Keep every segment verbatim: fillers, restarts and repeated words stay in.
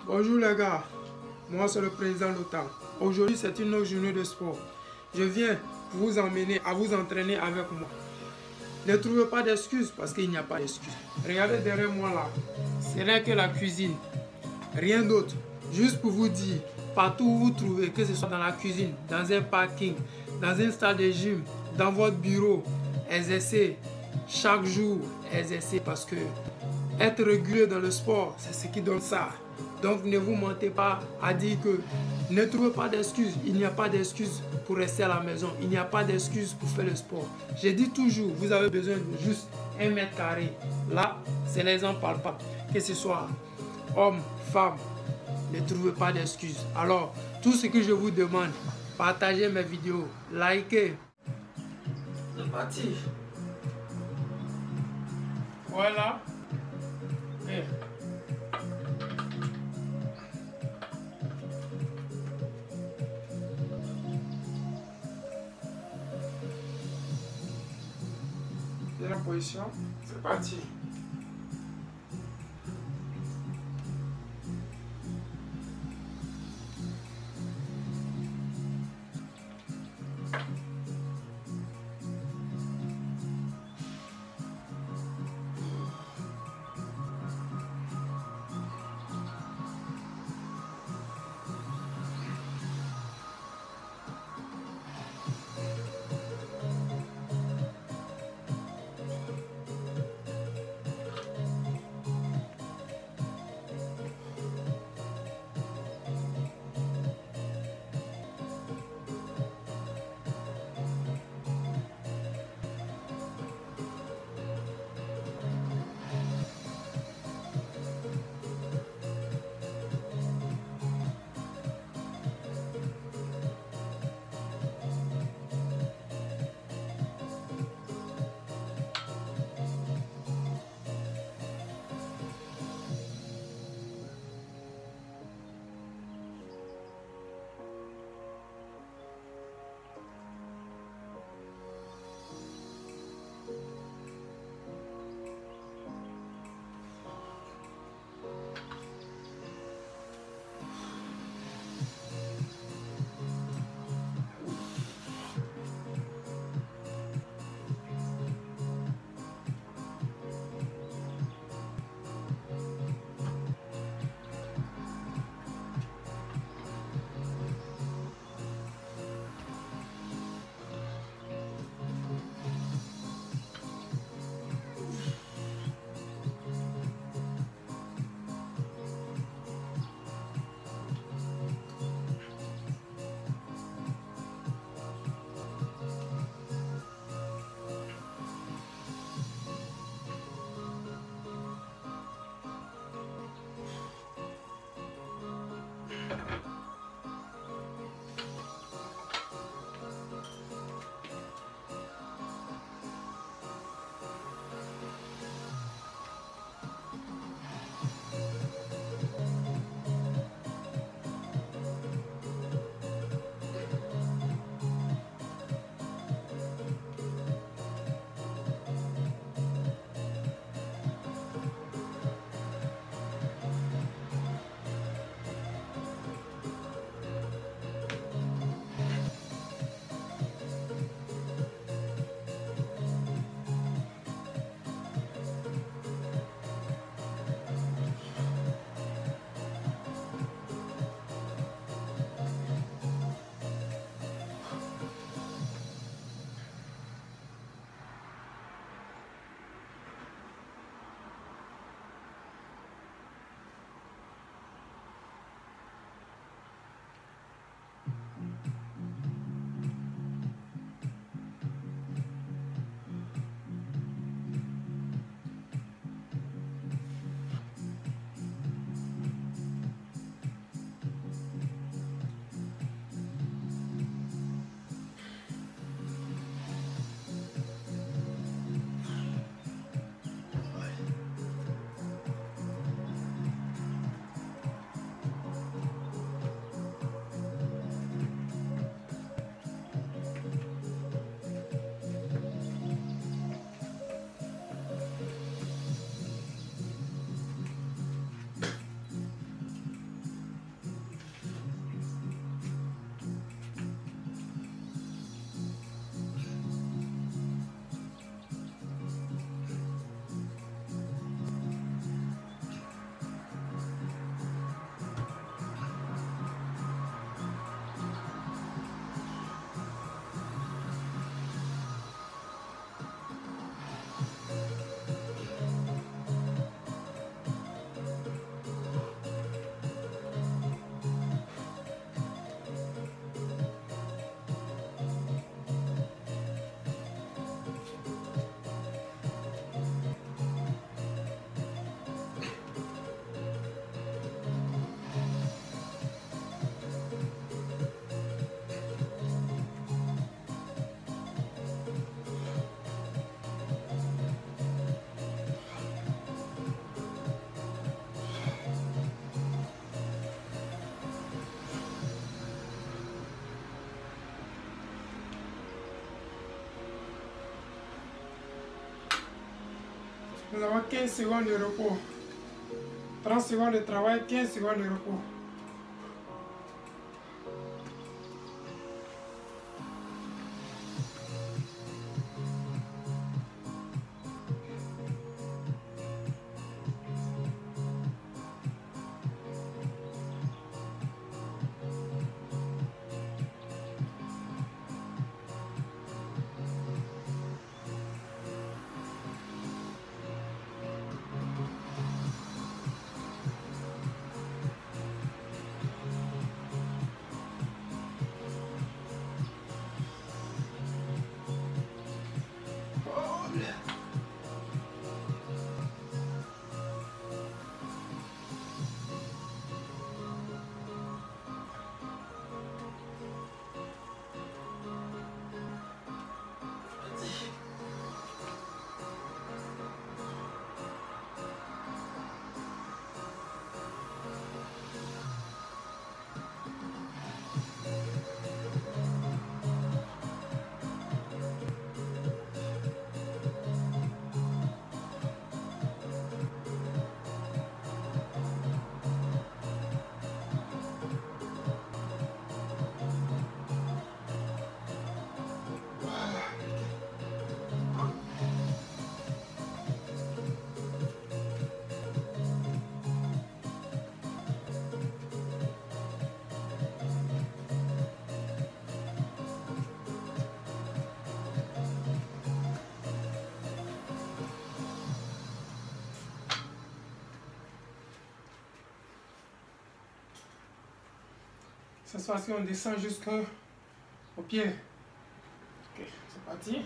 Bonjour les gars, moi c'est le président Lota. Aujourd'hui c'est une autre journée de sport. Je viens vous emmener à vous entraîner avec moi. Ne trouvez pas d'excuses parce qu'il n'y a pas d'excuses. Regardez derrière moi là, ce n'est que la cuisine, rien d'autre. Juste pour vous dire, partout où vous trouvez, que ce soit dans la cuisine, dans un parking, dans un stade de gym, dans votre bureau, exercez chaque jour, exercez parce que être régulier dans le sport, c'est ce qui donne ça. Donc ne vous mentez pas à dire que ne trouvez pas d'excuses. Il n'y a pas d'excuses pour rester à la maison. Il n'y a pas d'excuses pour faire le sport. Je dis toujours, vous avez besoin de juste un mètre carré. Là, c'est l'exemple palpable. Que ce soit homme, femme, ne trouvez pas d'excuses. Alors, tout ce que je vous demande, partagez mes vidéos, likez. C'est parti. Voilà. Et la position, c'est parti. Nous avons quinze secondes de repos. trente secondes de travail, quinze secondes de repos. Cette fois-ci, on descend jusqu'au pied. Ok, c'est parti.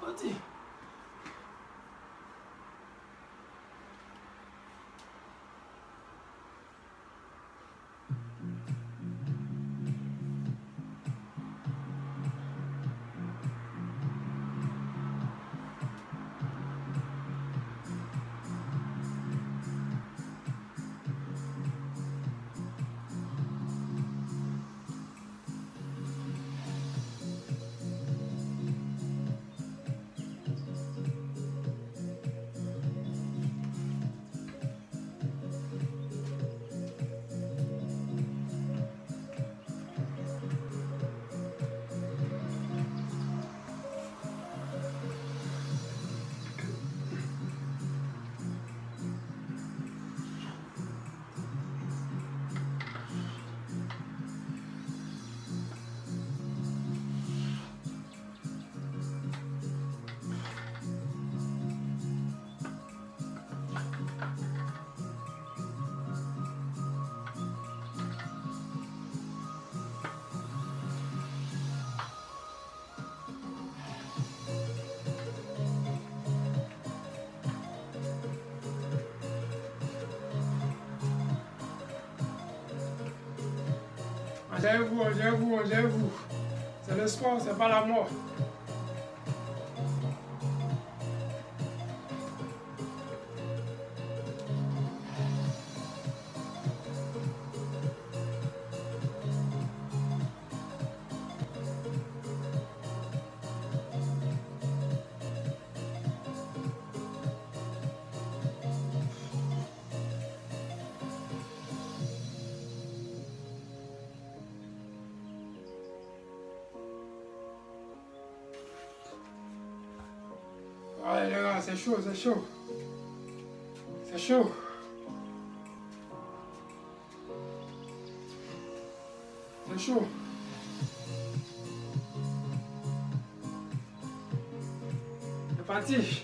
parti. Enlève-vous, enlève-vous, enlève-vous. C'est le sport, c'est pas la mort. Allez les gars, c'est chaud, c'est chaud. C'est chaud. C'est chaud. C'est parti.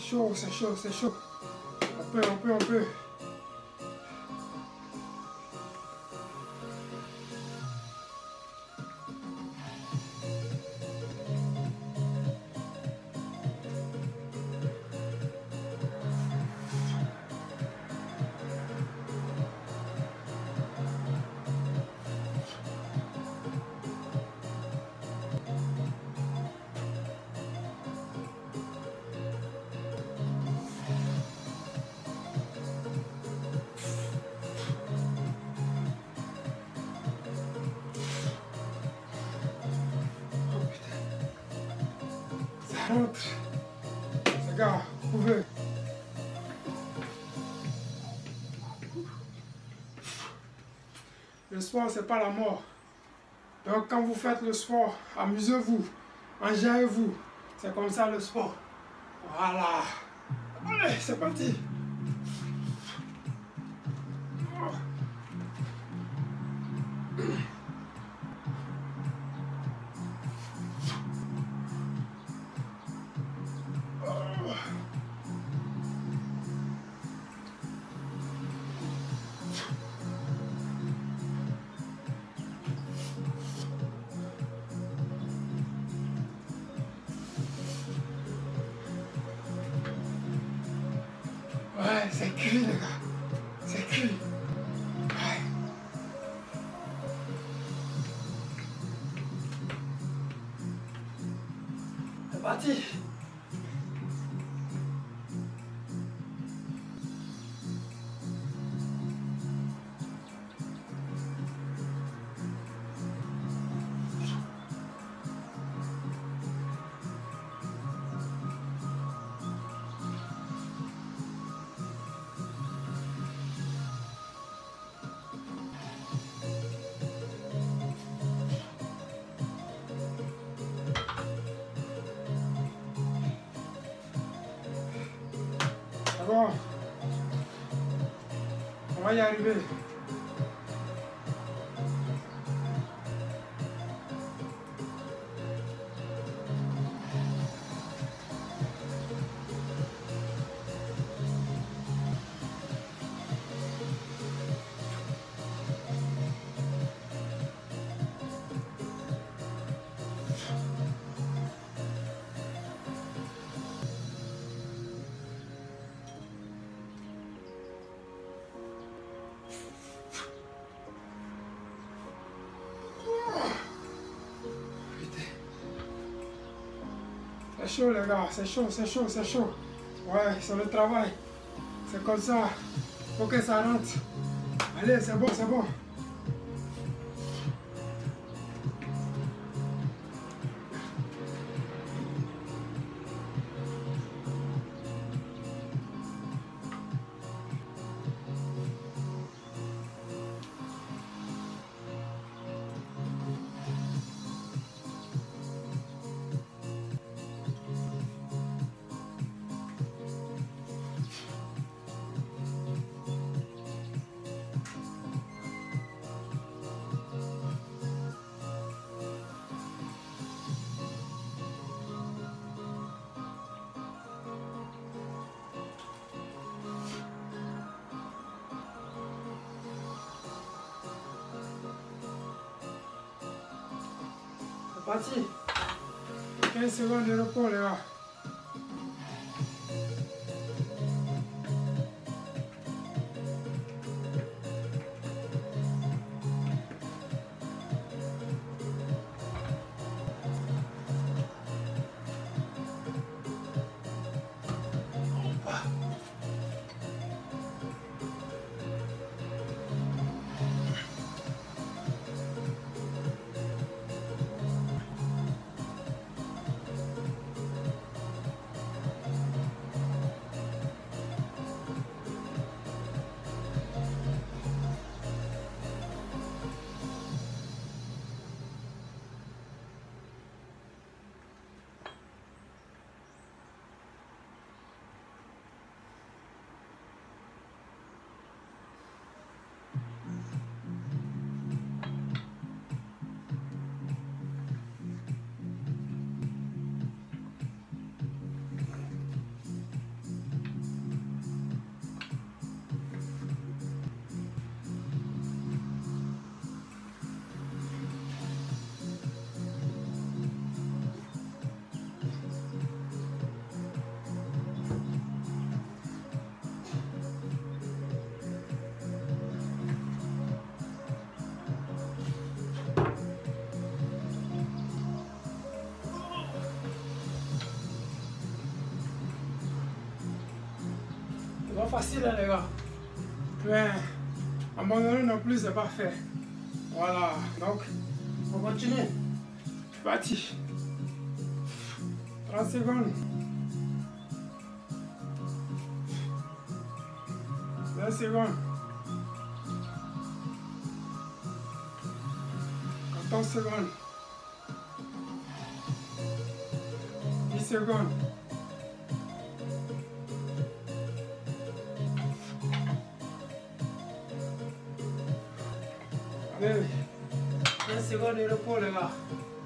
chaud, c'est chaud, c'est chaud. On peut, on peut, on peut. Rentre. Les gars, vous pouvez. Le sport, c'est pas la mort. Donc, quand vous faites le sport, amusez-vous, enjaillez-vous. C'est comme ça le sport. Voilà. Allez, c'est parti. Ouais, c'est cuit, les gars. C'est cuit. Ouais. C'est parti. Bon, on va y arriver. C'est chaud les gars, c'est chaud, c'est chaud, c'est chaud. Ouais, c'est le travail. C'est comme ça. Faut que ça rentre. Allez, c'est bon, c'est bon. Parti. quinze secondes de repos, les gars. pas facile, hein, les gars. Mais abandonner non plus, c'est pas fait. Voilà, donc on continue. C'est parti. trente secondes. vingt secondes. quatorze secondes. dix secondes. Allez, quinze secondes de repos, les gars.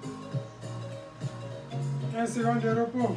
quinze secondes de repos.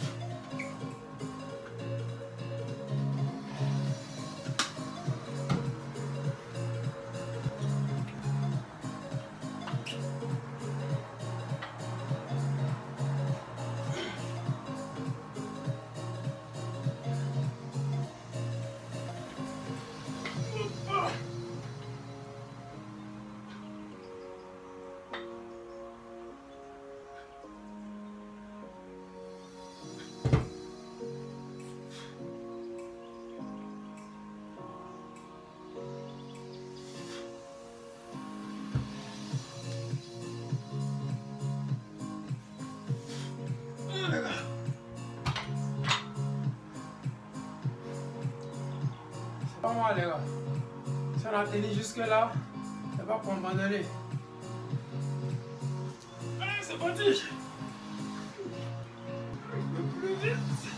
Pas mal, les gars. Si on a tenu jusque là, c'est pas pour abandonner. Allez, c'est parti. Un peu plus vite.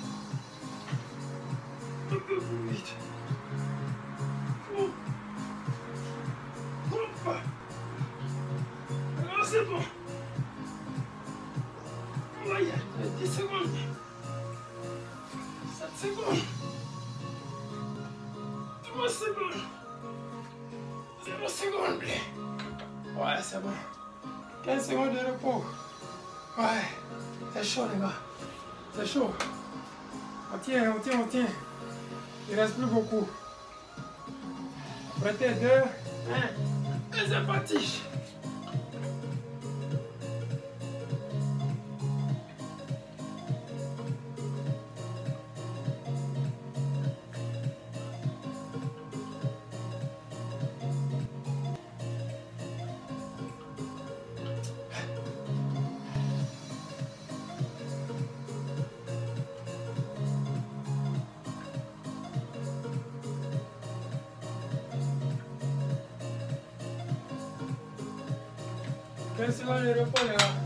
Un peu plus vite. Hop. Hop. Alors, c'est bon. On va y aller. dix secondes. sept secondes. trois secondes. zéro seconde. Ouais, c'est bon. quinze secondes de repos. Ouais, c'est chaud, les gars. C'est chaud. On tient, on tient, on tient. Il reste plus beaucoup. Prêtez deux, un, et c'est parti. quinze secondes de repos, les gars.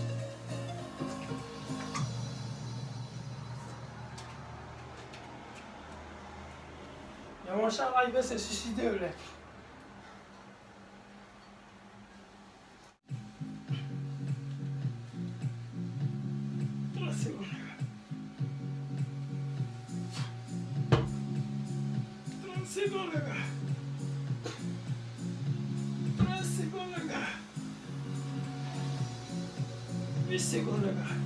Il y a mon chat là, il veut se suicider, là. trois secondes, les gars. trente secondes, les gars. trente secondes, les gars. huit secondes, les gars.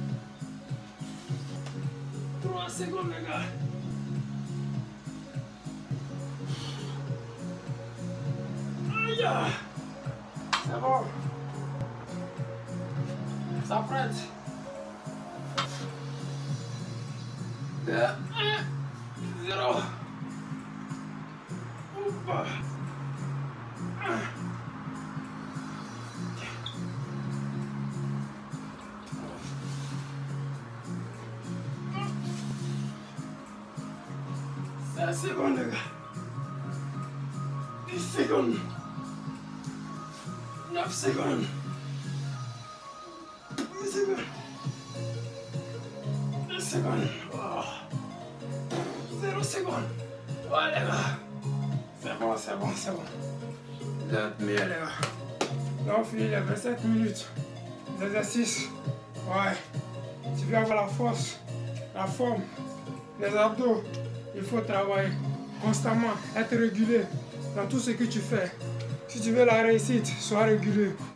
trois secondes, les gars. Aïe! C'est bon. Ça prête. deux, un, zéro. Oupa. cinq secondes, les gars. dix secondes. neuf secondes. dix secondes. deux secondes. Oh. zéro secondes. Ouais, les gars. C'est bon, c'est bon, c'est bon. Vous êtes mieux, les gars. Là, on finit les vingt-sept minutes d'exercice. Ouais. Tu veux avoir la force, la forme, les abdos. Il faut travailler constamment, être régulier dans tout ce que tu fais. Si tu veux la réussite, sois régulier.